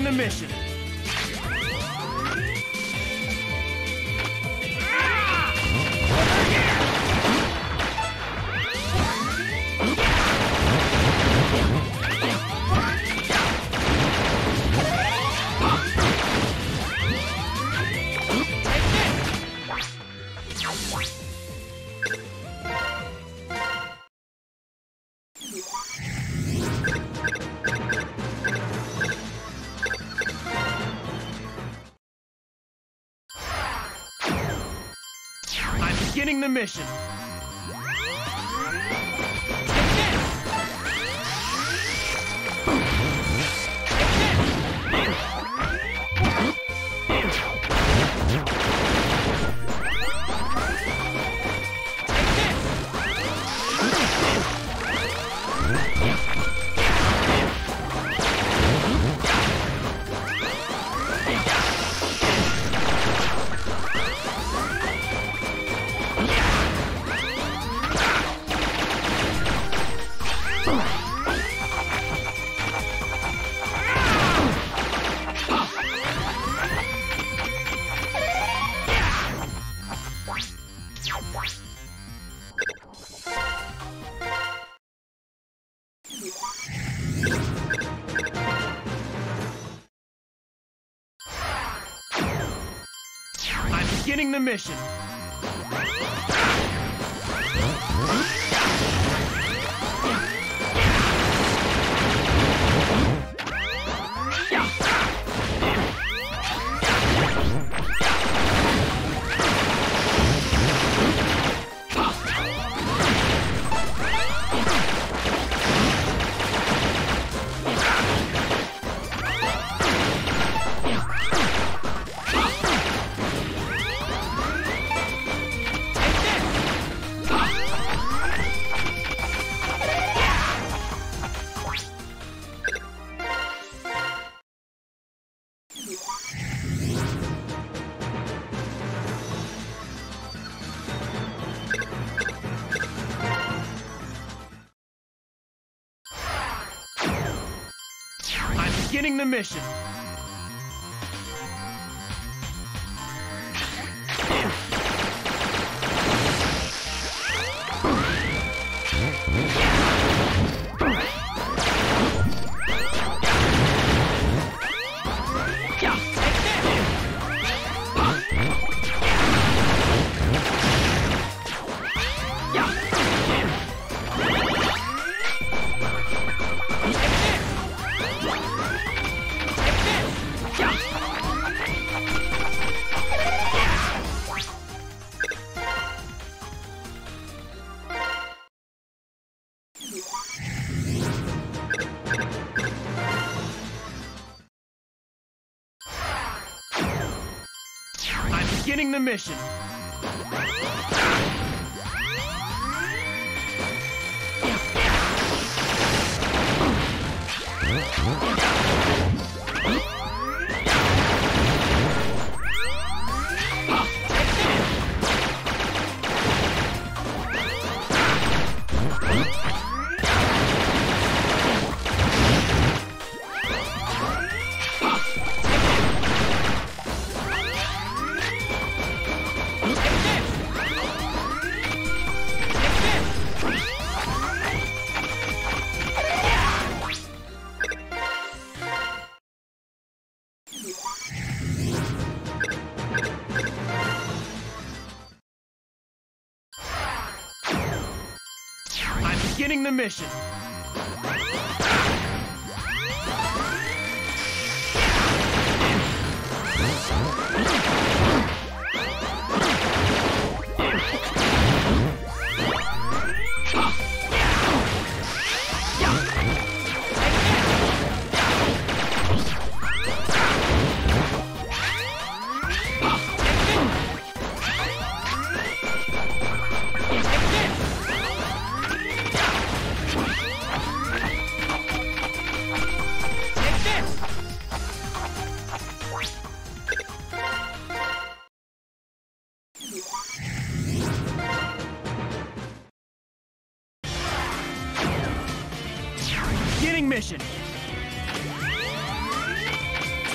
the mission. Beginning the mission. Beginning the mission. Beginning the mission. Beginning the mission. Beginning the mission. Beginning mission.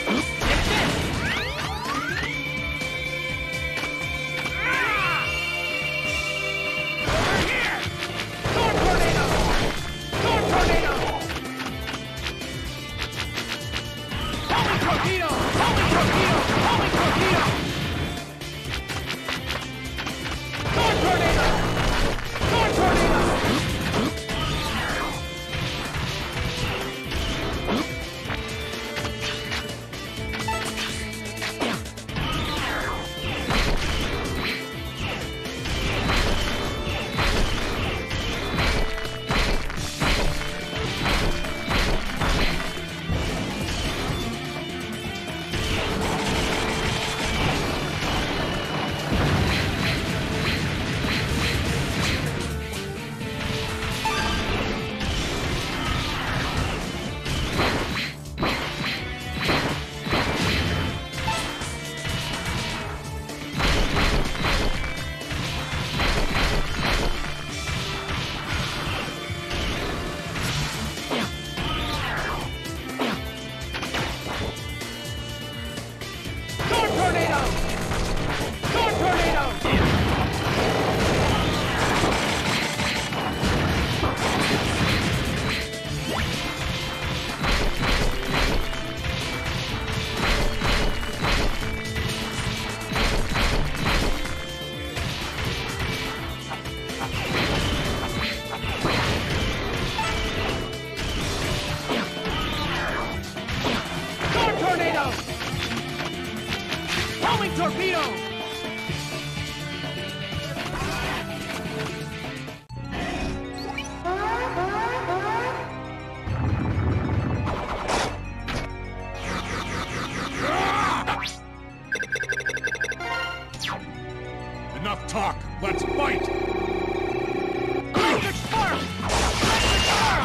Enough talk. Let's fight. Electric spark! Electric spark!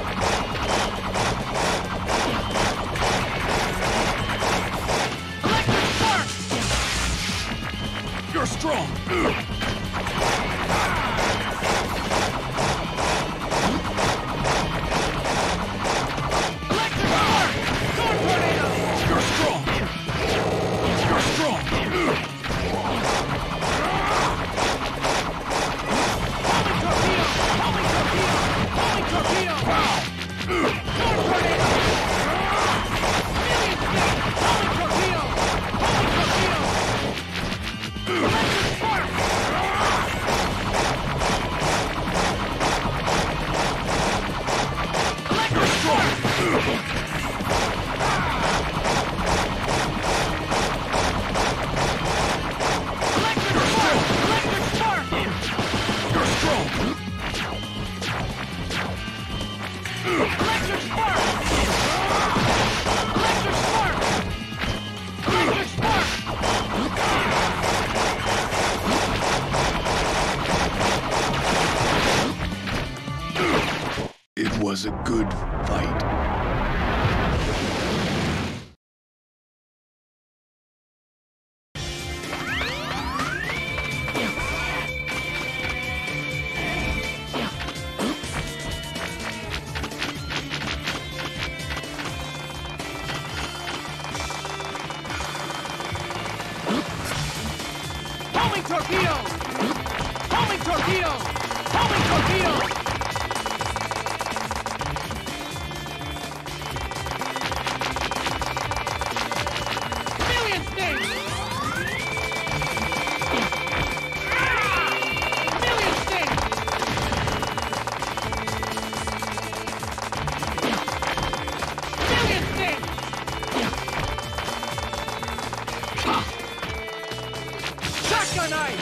Electric spark! You're strong. Electric spark! Storm tornado! You're strong. You're strong. Homing torpedo! Homing torpedo! Homing torpedo! Wow. Storm tornado! Million stick! Homing torpedo! Homing torpedo! Electric spark! Electric spark! Electric spark! Electric spark! You're strong. Electric spark! Electric spark! Electric spark! It was a good fight. Homing torpedo! Homing torpedo! Homing torpedo! Million stings! Million stings! Million stings! Shotgun knife!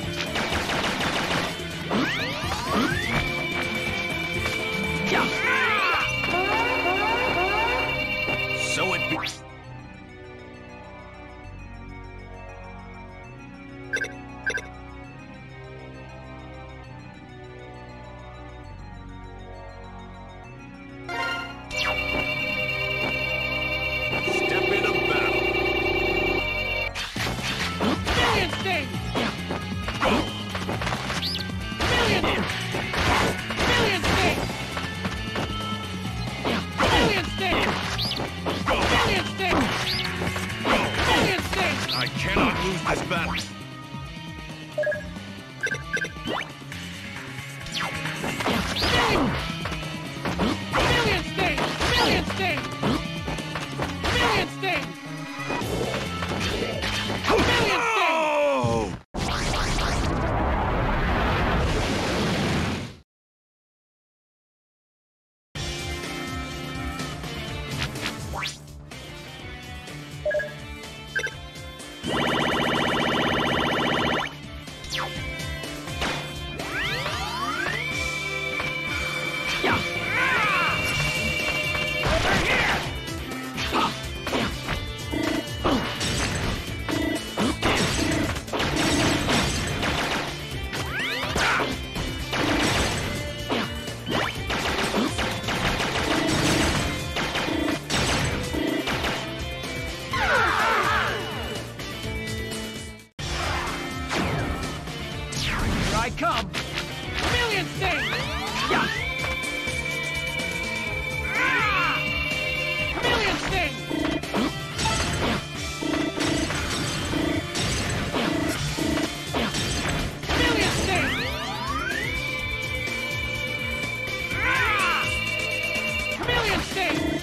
So it be. Step into battle. Million stings! Million! Million stings! Million stings! Million stings! Million stings! I cannot lose this battle. Million stings! Million stings! Million stings! Million stings! Oh! Here I come! Million stings! Million stings! Million stings! Million stings!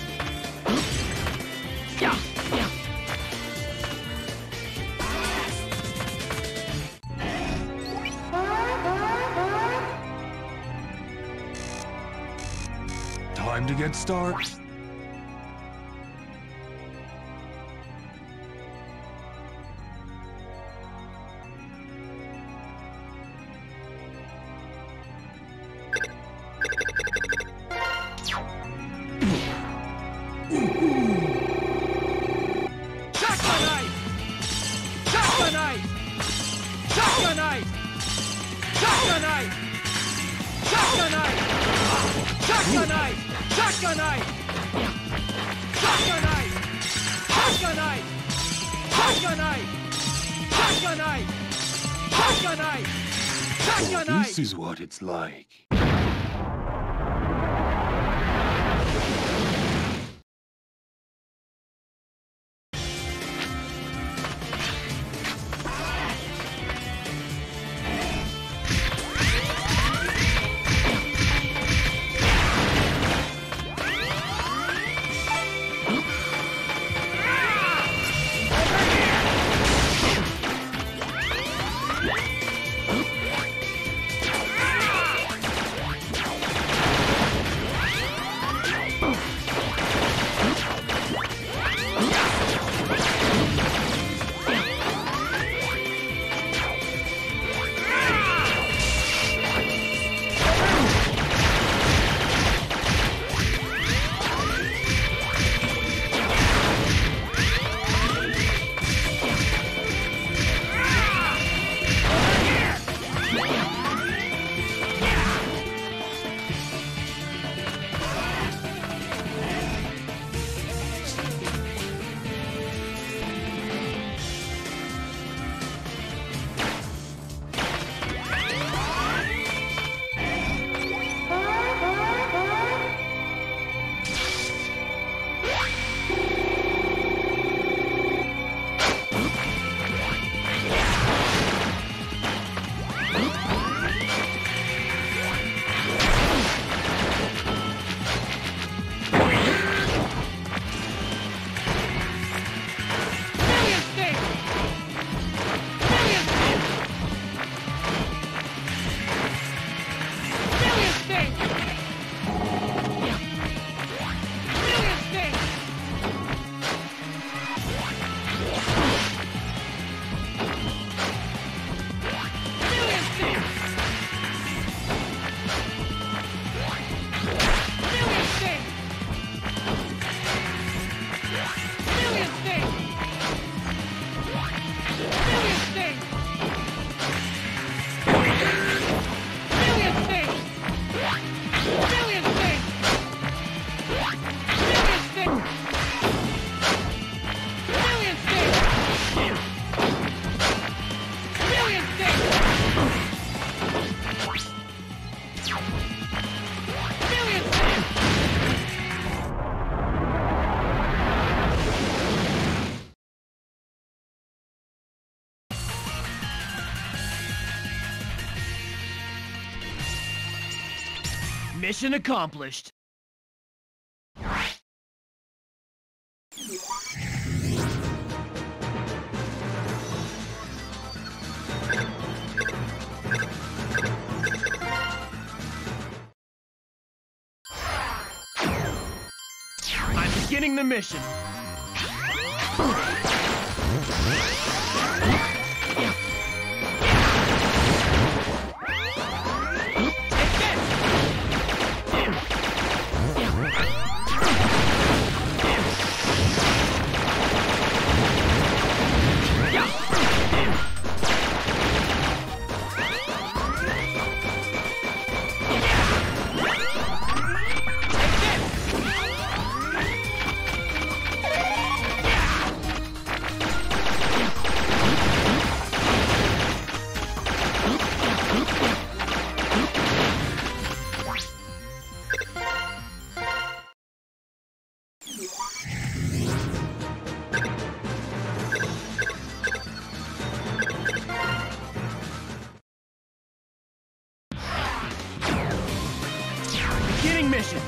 Time to get started. Shotgun knife! Shotgun knife! Shotgun knife! Shotgun knife! Shotgun knife! Shotgun knife! Shotgun knife! Shotgun knife! Shotgun knife! Shotgun knife! Shotgun knife! Shotgun knife! This is what it's like. Mission accomplished. I'm beginning the mission. Beginning mission.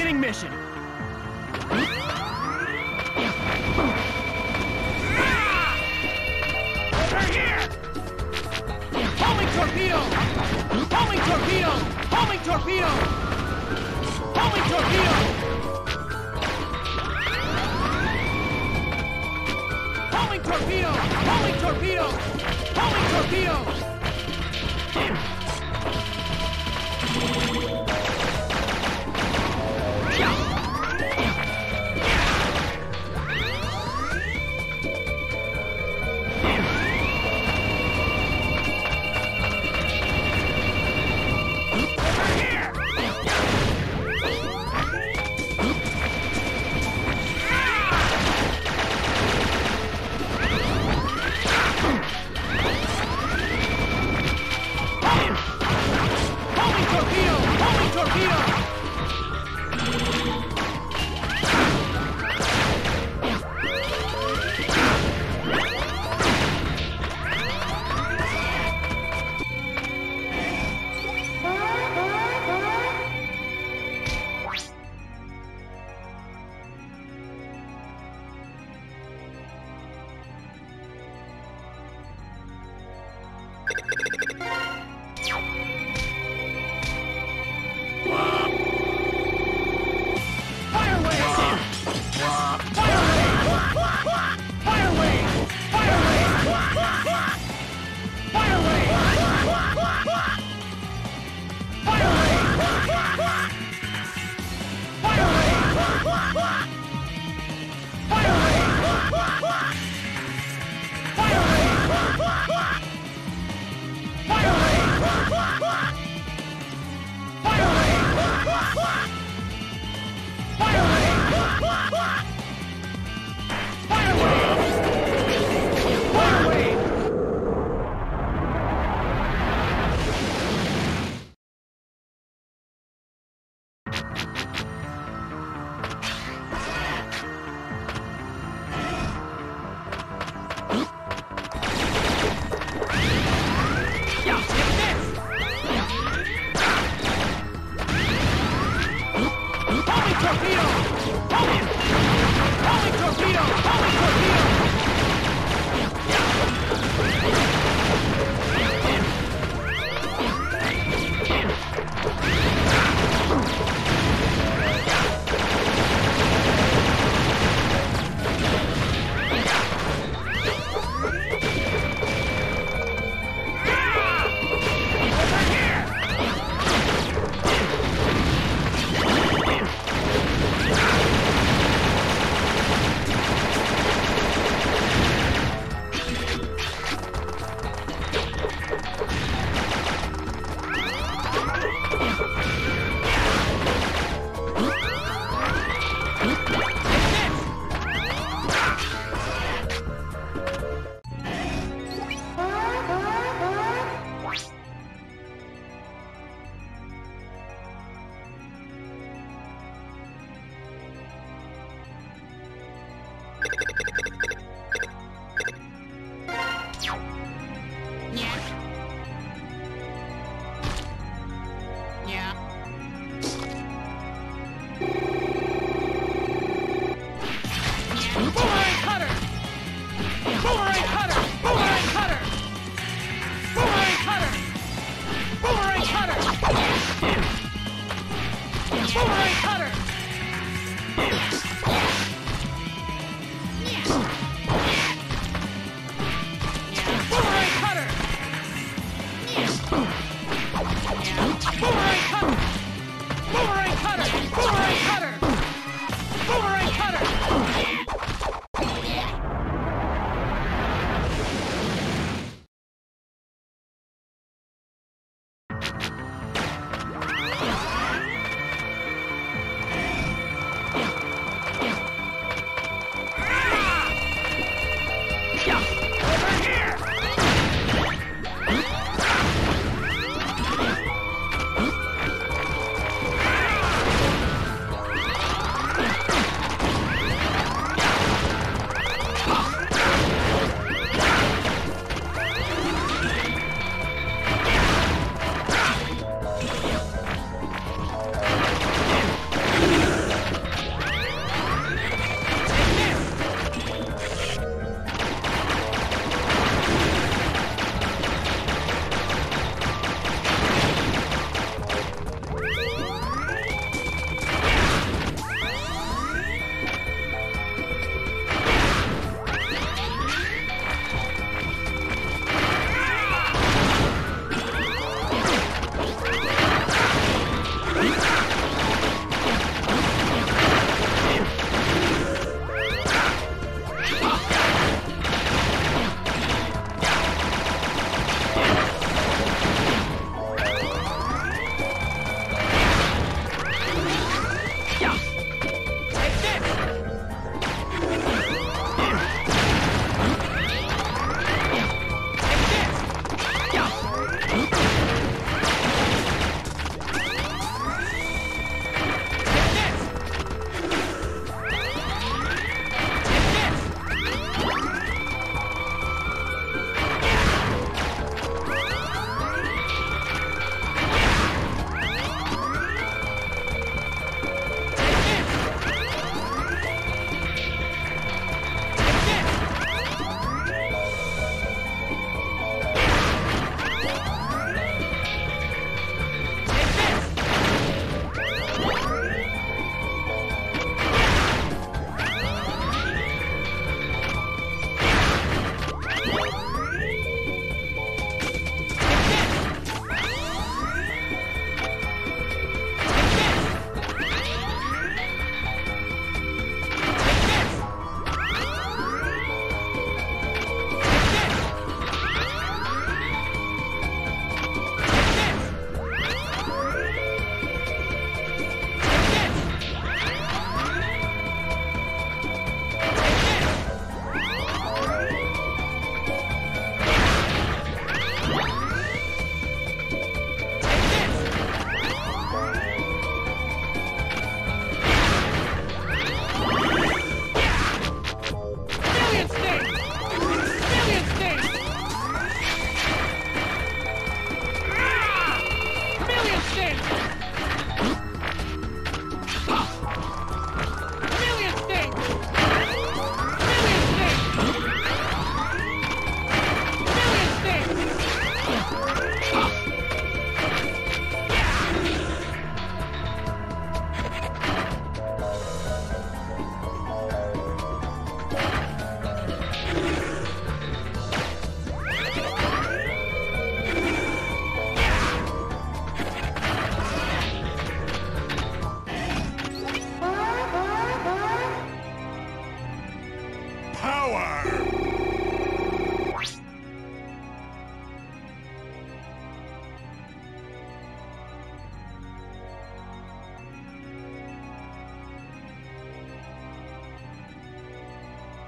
Beginning mission. Over here! Homing torpedo! Homing torpedo! Homing torpedo! Homing torpedo! Homing torpedo! Homing torpedo! Homing torpedo!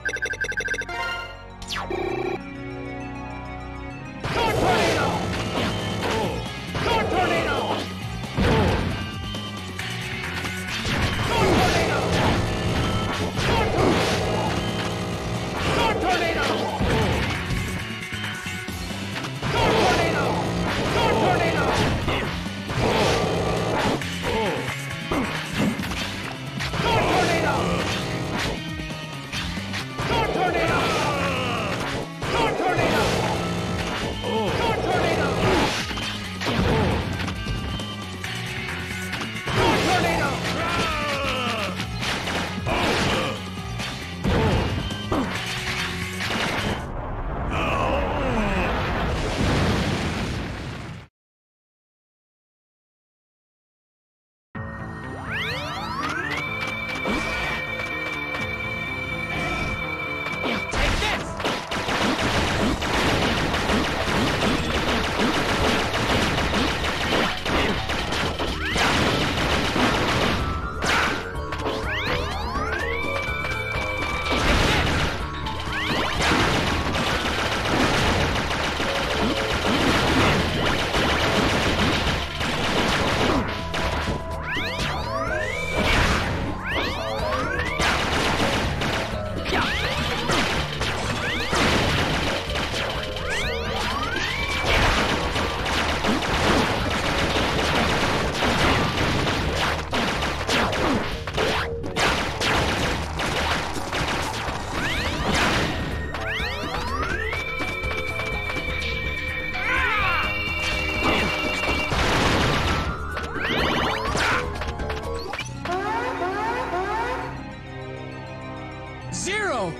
Zero!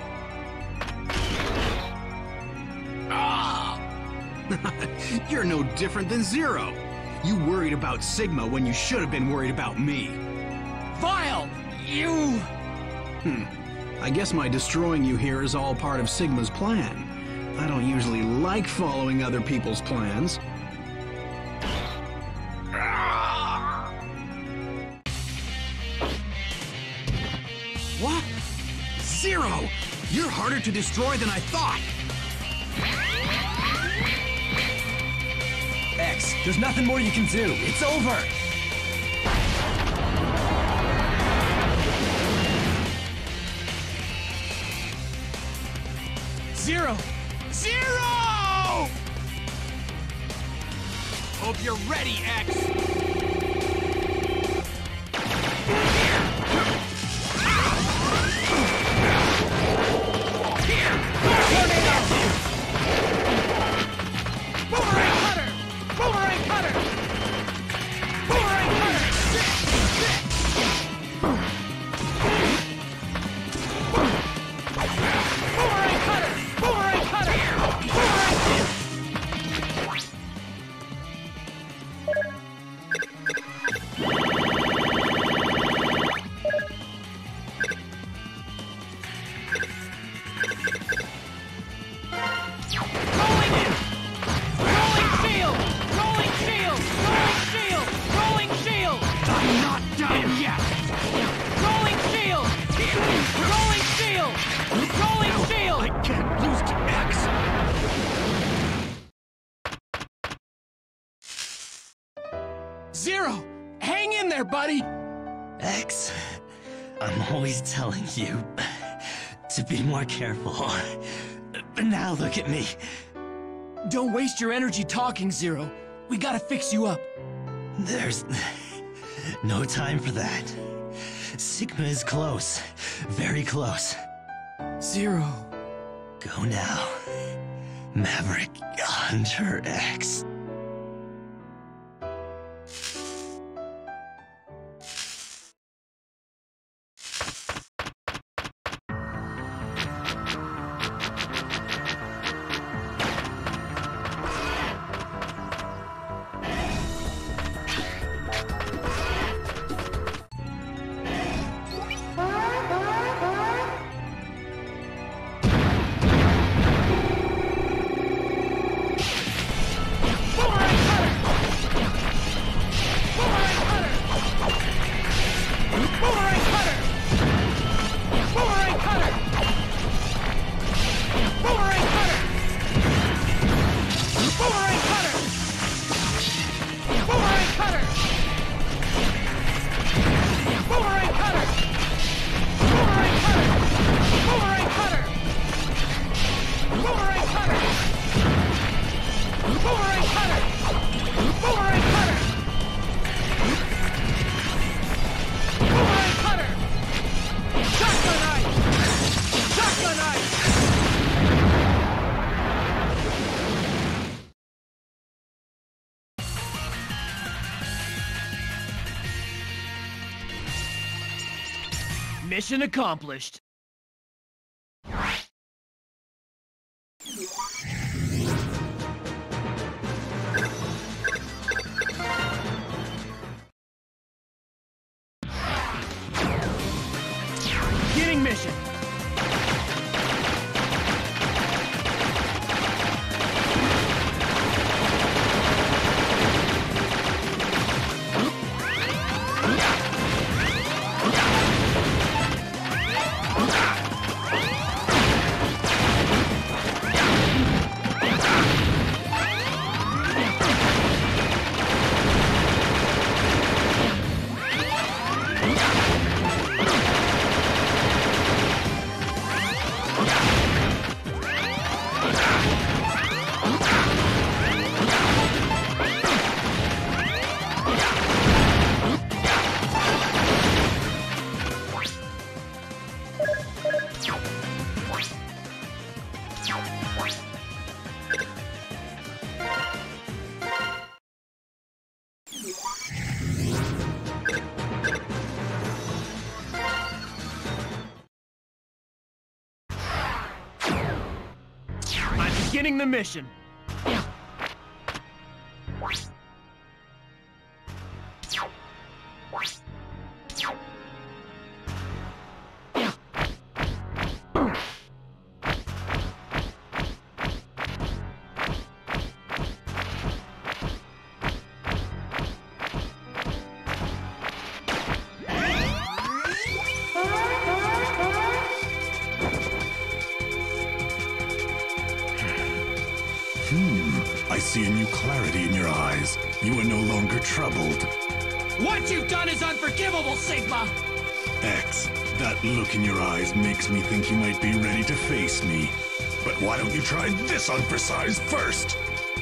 You're no different than Zero. You worried about Sigma when you should have been worried about me. Vile! You... I guess my destroying you here is all part of Sigma's plan. I don't usually like following other people's plans. What? Zero! You're harder to destroy than I thought! X, there's nothing more you can do. It's over! Zero! Zero! Hope you're ready, X! Boomerang cutter! Boomerang cutter! Boomerang cutter! Boomerang cutter! Boomerang cutter! Boomerang! Rolling in! Rolling shield! Rolling shield! Rolling shield! Rolling shield! I'm not done yet! Rolling shield! Rolling shield! Rolling shield! I can't lose to X! Zero! Hang in there, buddy! X, I'm always telling you to be more careful. But now look at me. Don't waste your energy talking, Zero. We gotta fix you up. There's no time for that. Sigma is close. Very close. Zero. Go now. Maverick Hunter X. Mission accomplished. Beginning mission. Beginning the mission. I see a new clarity in your eyes. You are no longer troubled. What you've done is unforgivable, Sigma! X, that look in your eyes makes me think you might be ready to face me. But why don't you try this on for size first?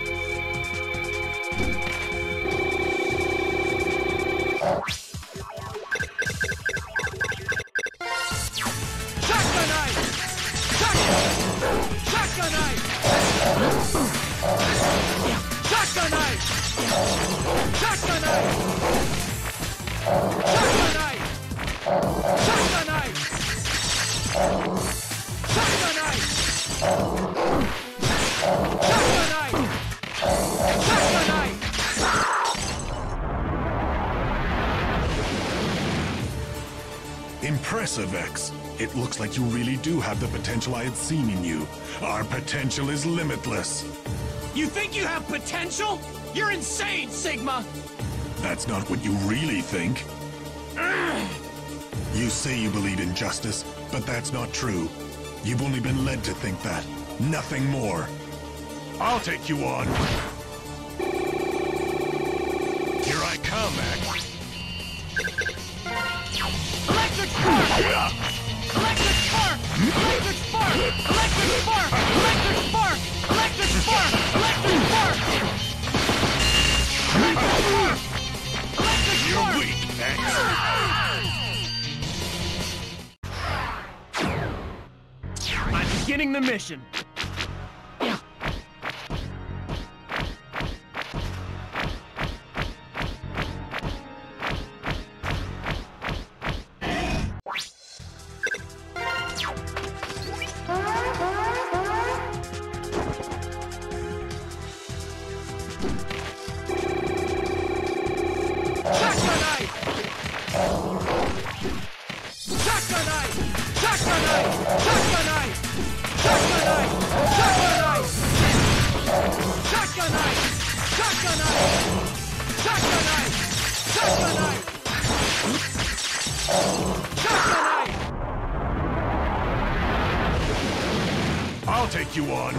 Shotgun knife! Shotgun knife! Shotgun knife! Shotgun knife! Shotgun knife! Shotgun knife! Shotgun knife! Shotgun knife! Shotgun knife! Impressive, X. It looks like you really do have the potential I had seen in you. Our potential is limitless. You think you have potential? You're insane, Sigma! That's not what you really think. You say you believe in justice, but that's not true. You've only been led to think that. Nothing more. I'll take you on. Here I come, X. Electric spark! Electric spark! Electric spark! Electric spark! Electric spark! Electric spark! Electric spark! Electric spark! Electric You're spark! weak, X. I'm beginning the mission. Shotgun knife! Shotgun knife! Shotgun knife! Shotgun knife! Shotgun knife! Shotgun knife! Shotgun knife! Shotgun knife! Shotgun knife! Shotgun knife! Shotgun knife! I'll take you on.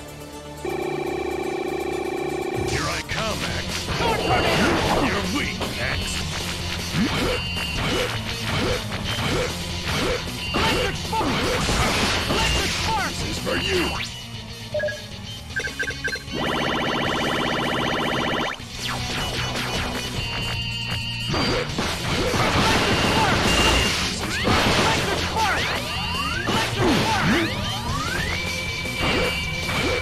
Here I come, X. Sword tornado! You're weak, X. Electric spark! Electric spark! This is for you. Electric spark! Electric spark!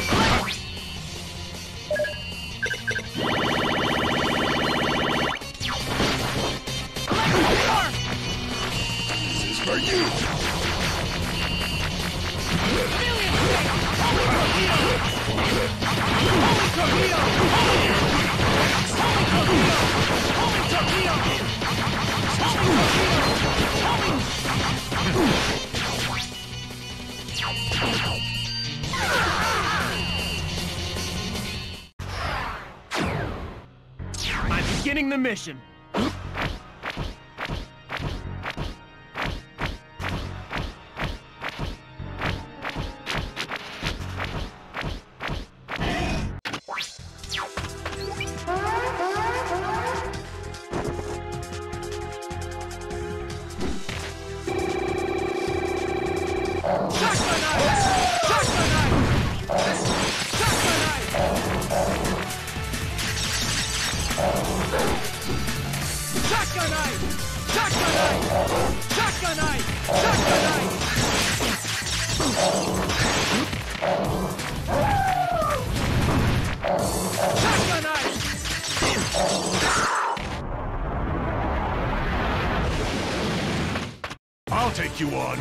beginning the mission. I'll take you on.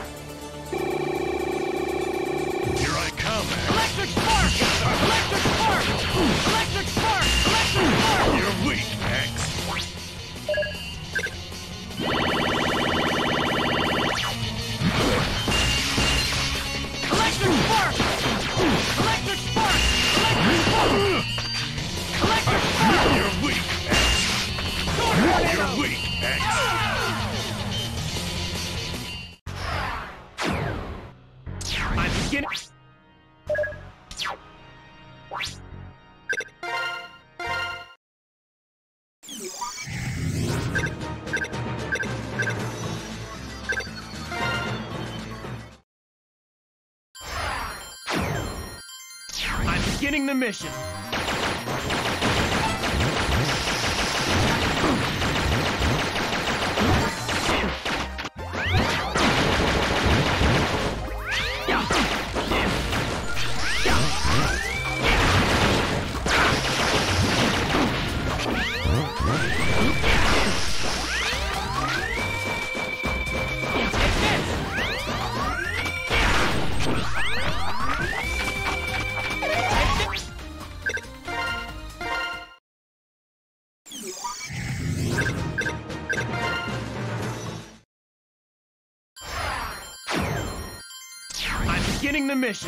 Here I come, X. Electric spark! Electric spark! Electric spark! Electric spark! You're weak, X. Electric spark! Electric spark! Electric spark! Electric spark! You're weak, X. You're weak, X. I'm beginning. I'm beginning the mission. I'm beginning the mission.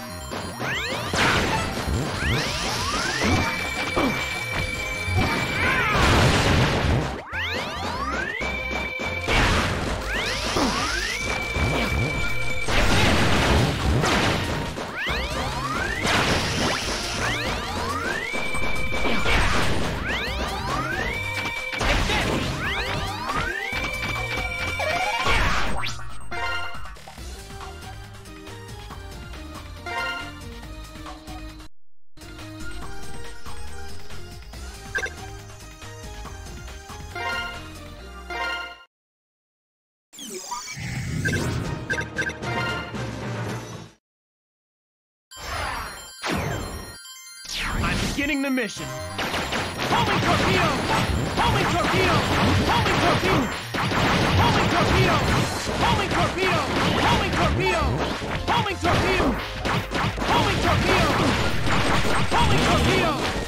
I'm beginning the mission. Homing torpedo! Homing torpedo! Homing torpedo! Homing torpedo! Homing torpedo! Homing torpedo! Homing torpedo! Homing torpedo! Homing torpedo!